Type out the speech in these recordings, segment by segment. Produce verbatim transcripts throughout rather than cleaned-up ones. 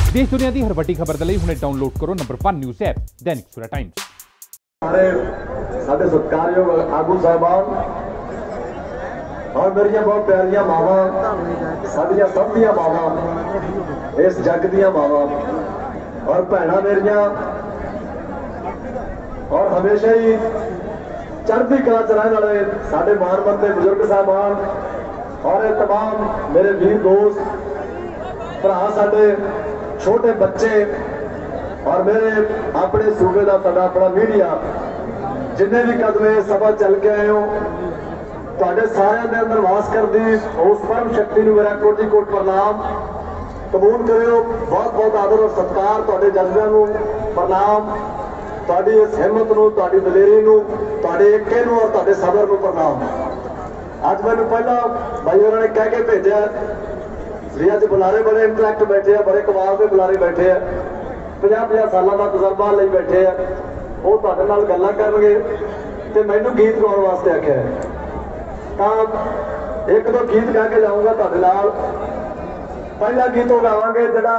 देश दुनिया की हर वड्डी खबर के लिए हुणे डाउनलोड करो number one news app Dainik Savera times. साडे सत्कारयोग आगू साहबान और मेरिया बहुत प्यारियां मावां, साडियां सब दियां मावां, इस जग दियां मावां और भैणां मेरियां, और हमेशा ही चढ़ती कला च रहने वाले साडे मानमंदे बुजुर्ग साहबान और तमाम मेरे वीर दोस्त भरा, साडे छोटे बच्चे और मेरे अपने सूबे का साडा अपना मीडिया, जिन्हें भी कदम सभा चल के आए हो, तुहाडे सारिआं दे अंदर वास करदी उस परम शक्ति नूं मेरा कोटि कोट प्रणाम कबूल करियो। बहुत बहुत आदर और सत्कार, तुहाडे जज्बिआं नूं प्रणाम, तुहाडी इस हिम्मत नूं, तुहाडी दलेरी नूं, तुहाडे इक्के नूं और तुहाडे सबर नूं प्रणाम। अज मैनूं पहला भाई होरां ने कह के भेजिआ भी अज बुलारे बड़े इंटरैक्ट बैठे हैं, बड़े कमाल के बुलारे बैठे हैं, पचास पचास सालों का तजर्बा लई बैठे हैं, वो तुहाडे नाल गल्लां करनगे ते मैनूं गीत गाउण वास्ते आख्या है। तो एक दो गीत गा के जाऊंगा तुहाडे नाल। पहला गीत वो गावांगे जिहड़ा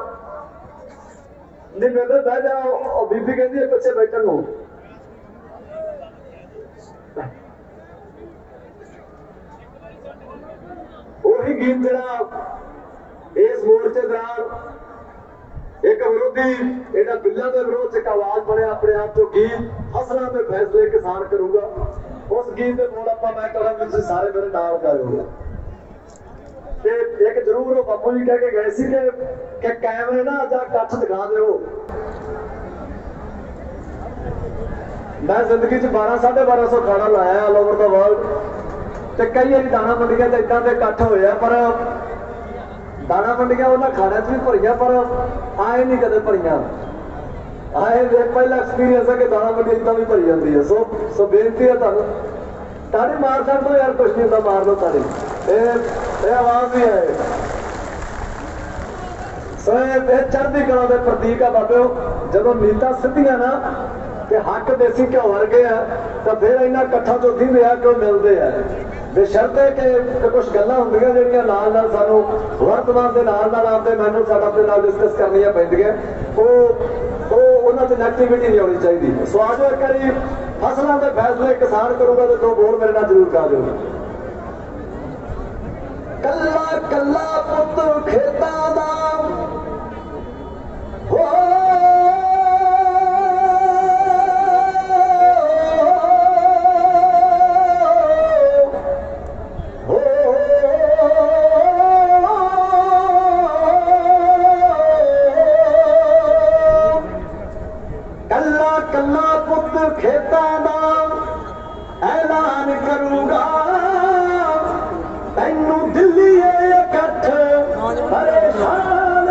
निवेदन बह जाओ और बीबी कहती है पिछे बैठन नूं। वही गीत जिहड़ा इस मोर्चे दौरान एक विरोधी इन्हां बिल्लां दे विरोध च एक आवाज बने अपने आप जो गीत फसलों के फैसले किसान करूंगा, उस गीत के बोल आपां मैं करांगा, तुसीं सारे मेरे नाल गाओगे। ते एक जरूर बापू जी कह के गए सी कि कैमरे ना जा कच्छ दिखा दो। मैं जिंदगी च बारह साढ़े बारह सौ खाना लाया ऑल ओवर द वर्ल्ड, ते कई बार दाणा मंडियां ते इदां दे इकट्ठ होए, पर दाणा मंडियां उन्हां खाणियां च भी भरियां, पर आए नहीं कदे भरियां। आए पहला एक्सपीरियंस है कि दाणा मंडी इदां भी भरी जाती है। सो सो बेनती है तुहानूं, ताड़ी मार सकते हो यार, कुछ नहीं होता, मार लो ताड़ी, ये आवाज भी है। सो ये चढ़ती कला के प्रतीक है बाबे। जो नीता सीधियां ना कि हक देसी घ्यो वर्गे है, तो फिर इन्होंने कट्ठा चौथी दे क्यों मिलते हैं। बेशर्ते कि कुछ गल्लां होंदियां जिहड़ियां नाल नाल सानूं वर्तमान दे नाल नाल आपदे मैनूं साडा अपने नाल डिस्कस करनियां पैंदियां, वो उन्हां च नैगेटिविटी नहीं होनी चाहिए। सो आज एक बारी फसलों के फैसले किसान करूंगा तो दो बोल मेरे नाल जरूर गा दो। कल्ला कल्ला पुत खेतां दा हो खेतां दा ऐलान करूंगा, तैनू दिल्ली इकट्ठ परेशान,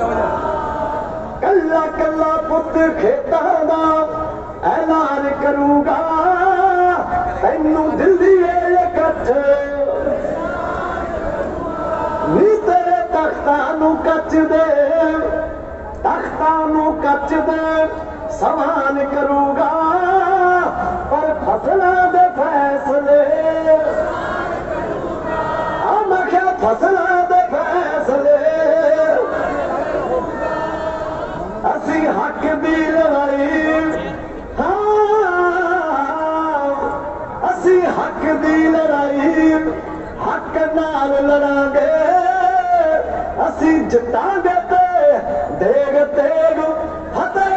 कल्ला कल्ला पुत खेतां दा ऐलान करूंगा, तैनू दिल्ली इकट्ठ, नी तेरे तख्तां नू कच दे, तख्तां नू कच दे सवाल करूंगा, पर फसलों के फैसले मैं क्या फसलों के फैसले असी हक दी लड़ाई, हाँ असी हक दी लड़ाई हक नाल लड़ांगे, असी जितांगे ते देग तेग फतेह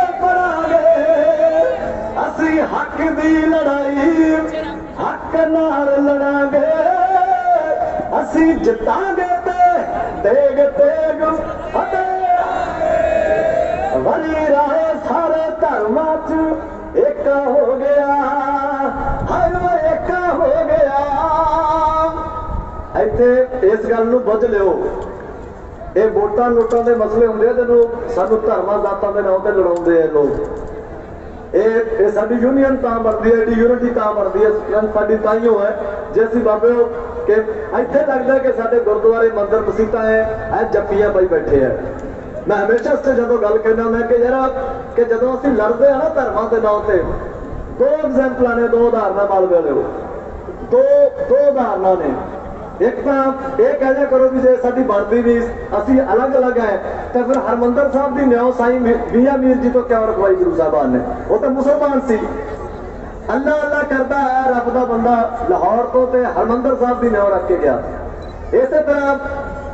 असी हक दी लड़ाई हक नाल लड़ांगे, असी जितांगे ते तेग तेग फतेह, वरी राहे सारे धर्मां च एक हो गया, हर एक हो गया। इत्थे इस गल नूं बुझ लिओ, ये वोटां नोटां दे मसले हुंदे आ जदों सानूं धर्मां जातां दे नाम ते लड़ाउंदे आ लोग। ये साडी यूनीयन तां बनदी है, यूनिटी तां बनदी है, साडी ताईओ है जे असीं बाबे कि इत्थे लगदा कि साडे गुरुद्वारे मंदिर मसीतां है जप्पियां पाई बैठे हैं। मैं हमेशा से जो गल कहना मैं कि यार कि जो असीं लड़दे हैं ना धर्मां दे नाम ते, दो एग्जाम्पल ने, दो उदाहरण मालवे वाले, दो दो उदाहरण ने। एक तो ये कह करो भी जे साडी बनती नहीं असी अलग अलग है तो फिर हरमंदर साहब की न्याओ साई मियां मीर जी तो क्यों रखवाई गुरु साहबान ने? वो तो मुसलमान सी, अल्लाह अल्लाह करता है, रब का बंदा लाहौर तो ते हरमंदर साहब की न्याओ रख के गया। इस तरह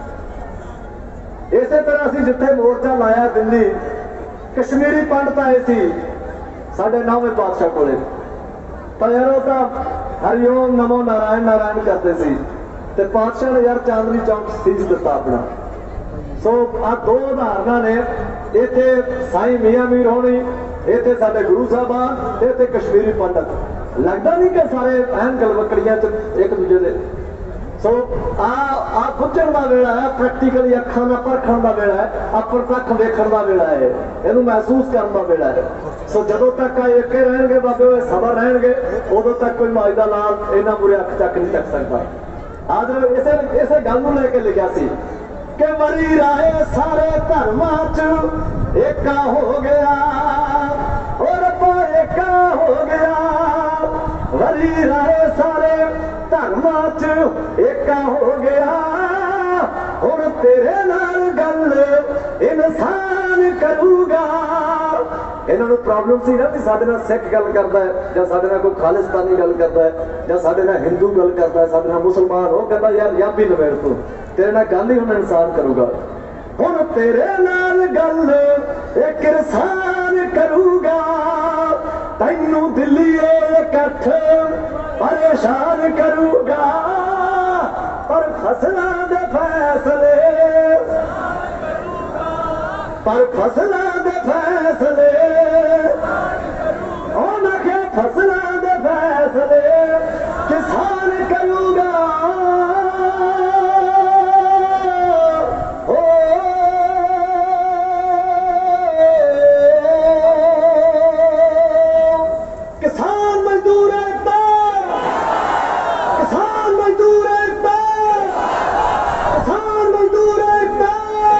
इस तरह असी जिथे मोर्चा लाया दिल्ली, कश्मीरी पंडित आए सी साडे नौवें पातशाह कोले, तो यार वो तो हरिओम नमो नारायण नारायण करते सी ते पातशाह ने यार चांदनी चौक सीज दिता अपना। सो आ दो उदाहरण ने, इतने साई मियां मीर होनी, इतने साडे गुरु साहबान, इतने कश्मीरी पंडित। लगता नहीं कि सारे एन गलवकड़ियां च एक दूजे दे। सो आ आ बुझण दा वेला है, प्रैक्टिकली अखां नाल परखण दा वेला है, आ प्रत्यक्ष वेखण दा वेला है, इहनूं महसूस करन दा वेला है। सो जदों तक आ इक्के रहणगे बाबे होए सबर रहणगे, उदों तक कोई माई दा लाल इन्ना बुरे अख चक नहीं चक सकदा। आज इसे इसे गल नूं लेके लिखिया सी कि वरी राए सारे धर्मां च एका हो गया, और रब्बा एका हो गया। वरी राए सारे धर्मां च एका हो गया, हुण तेरे नाल गल इंसान करूगा। इन्होंने प्रॉब्लम सी ना भी साडे नाल सिख गल करता है, या साडे नाल कोई खालिस्तानी गल करता है, या साडे नाल हिंदू गल करता है, साडे नाल मुसलमान। वो कहता यार याबी नवेड़ तू, तेरे नाल गल ही हुण इंसान करूगा। हुण तेरे नाल गल एक इंसान करूगा, तैनू दिल्लीए इकट्ठ परेशान करूगा। पर फसलां दे फैसले पर फसलां दे फैसले फसलां दे फैसले किसान करूगा। ओ किसान मजदूर एकता, किसान मजदूर एकता, किसान मजदूर एकता।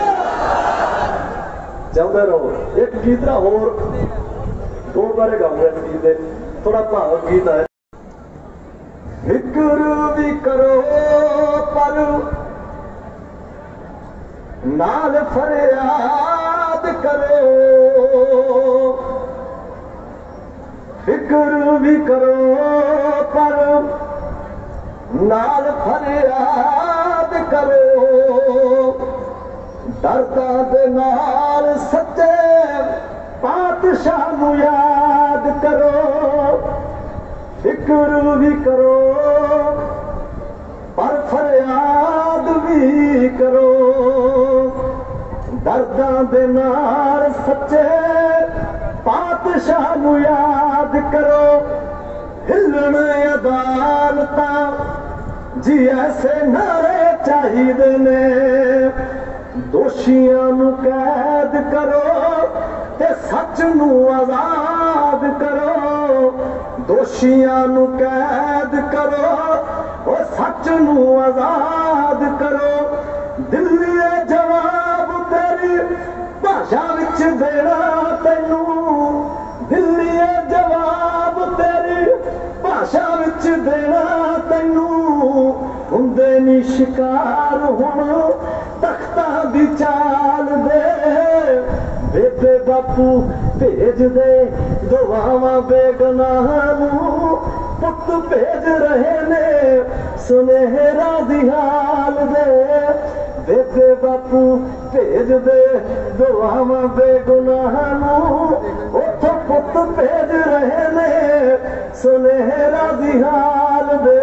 चाहते रहो। एक गीत होर दो बारे गाऊंगा इस गीत दे, थोड़ा भावुक गीत है। फिक्र भी करो पर नाल फरियाद करो, फिक्र भी करो पर नाल फरियाद करो। दर्दां दे नाल सच्चे पातशाह नूं याद करो। फिक्र भी करो पर फरियाद भी करो। दर्दां दे नाल सच्चे पातशाह नूं याद करो। हिलण अदालतां जी ऐसे नारे चाहिए ने, दोषियां नूं कैद करो ते सच नूं आजाद करो। दोषियां नूं कैद करो और सच नूं आजाद करो। दिल्ली जवाब तेरी भाषा विच देना तैनू, दिल्ली जवाब तेरी भाषा विच देना तैनू। हुंदे नी शिकार हुण तख्तां दी चाल दे, बेबे बापू भेज दे दुआवां बेगुनाह नूं। पुत भेज रहे ने सुनहरा दी हाल दे, बेबे बापू भेज दे दुआवां बेगुनाह नूं। उथों पुत भेज रहे ने सुनहरा दी हाल दे।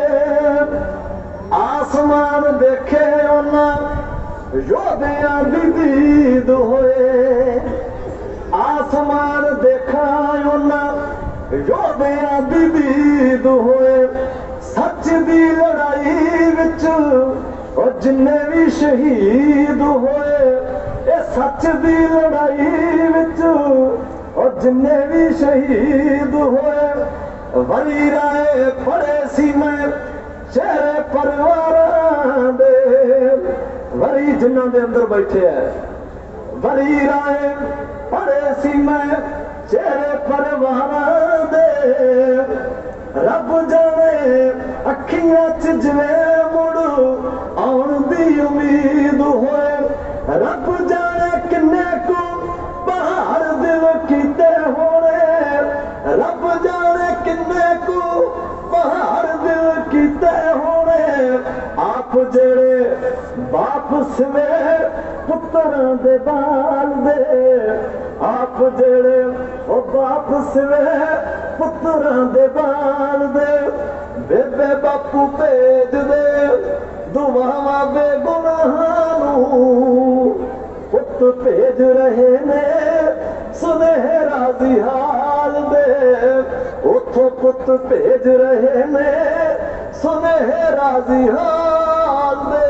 आसमान देखे उन्हां योधियां दी दीद होए, आसमान देखा उन्हां योधियां दी दीद होए। सच दी लड़ाई विच और जिन्ने भी शहीद होए, ये सच दी लड़ाई विच और जिन्ने भी शहीद होए। वरी राय पड़े सी मैं चेहरे परिवारां दे, वरी जिन्हां दे अंदर बैठे है। वरी राय पड़े सी मैं चेहरे परिवारां दे, रब जाने अखियां च जिवें मुड़ आउण दी उम्मीद होए रब जाने किन्ने को पहाड़ दिल कीते होने रब जाने किन्ने को पहाड़ दिल कीते होने आप जेड़े बाप सिवे पुत्तरां दे बाल दे आप जेड़े ओ बाप सिवे पुत्तरां दे बाल दे बेबे बापू भेज दे दुआवां बेगुनाहां नूं पुत भेज रहे ने सुनहरा जिहाल दे उथों पुत भेज रहे ने सुनहरा जिहाल दे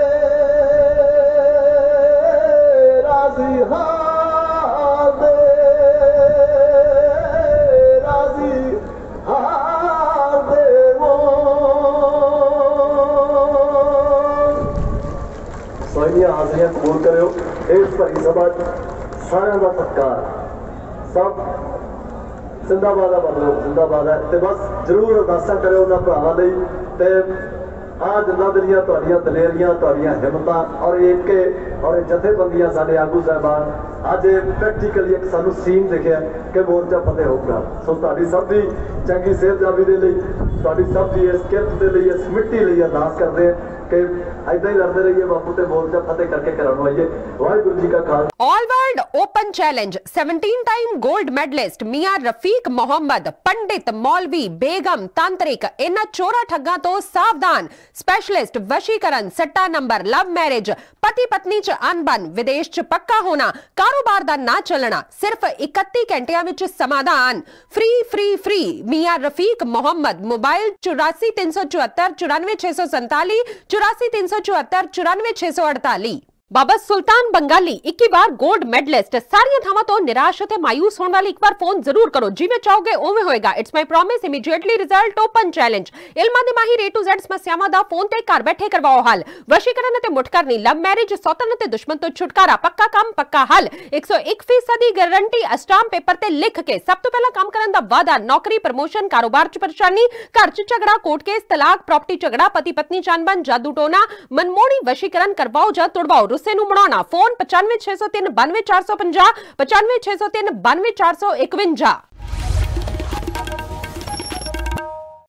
राजी हाल दे राजी हाल दे वो सोनिया हाजियां कबूल करो इस भरी सभा सारे का सत्कार सब जिंदाबाद है मतलब जिंदाबाद है ते बस जरूर अरदासा करो उन्होंने भरावां लई ते आ जिन्ना दियां तुहाडियां दलेरियां तुहाडियां हिम्मतां और एक और जथेबंदियां साडे आगू साहबान अज प्रैक्टिकली एक सानू सीन दिखिया कि मोर्चा फतेह होगा सो तुहाडी सब दी चंगी सेहतयाबी दे लई तुहाडी सब दी इस किरत दे लई इस मिट्टी लई अरदास करदे हैं कि ऐदा ही लड़ते रहिए बापू ते मोर्चा फतेह करके करवाइए वाहिगुरू जी का Khalsa. All world open challenge seventeen time gold medalist Mian Rafiq Mohammad पंडित मौलवी बेगम तांत्रिक इन्हां चोरा ठग्गां तो सावधान स्पेशलिस्ट वशीकरण सट्टा नंबर लव मैरिज पति पत्नी च अनबन विदेश च पक्का होना कारोबार दा ना चलना सिर्फ इकत्ती घंटियां विच समाधान free free free Mian Rafiq Mohammad mobile चौरासी तीन सौ चौहत्तर चौरानवे छह सौ संताली चौरासी तीन सौ चौहत्तर चौरानवे छह सौ अड़ताली। बाबा सुल्तान बंगाली इक्की बार गोल्ड मेडलिस्ट सारियां थावां तो निराश ते मायूस होने वाली एक बार फोन जरूर करो जिवें चाहोगे उवें होएगा it's my promise immediately result open challenge इल्मां दे माहिर ए टू ज़ेड समस्यावां दा फोन ते घर बैठे करवाओ हल वशीकरण ते मुठ करनी लव मैरिज सौतन ते दुश्मन तो छुटकारा पक्का काम पक्का हल एक सौ एक फीसद दी गारंटी अस्टाम पेपर ते लिख के सब तो पहला काम करन दा वादा नौकरी प्रमोशन कारोबार च परेशानी घर च झगड़ा कोर्ट केस तलाक प्रॉपर्टी झगड़ा पति पत्नी चानबन जादू टोना मनमोड़ी वशीकरण करवाओ जा तुड़वाओ रुस्से नूं मनाउणा फोन पचानवे छह सौ तीन बानवे चार सौ पंजाह पचानवे छह सौ तीन बानवे चार सौ इकवंजा।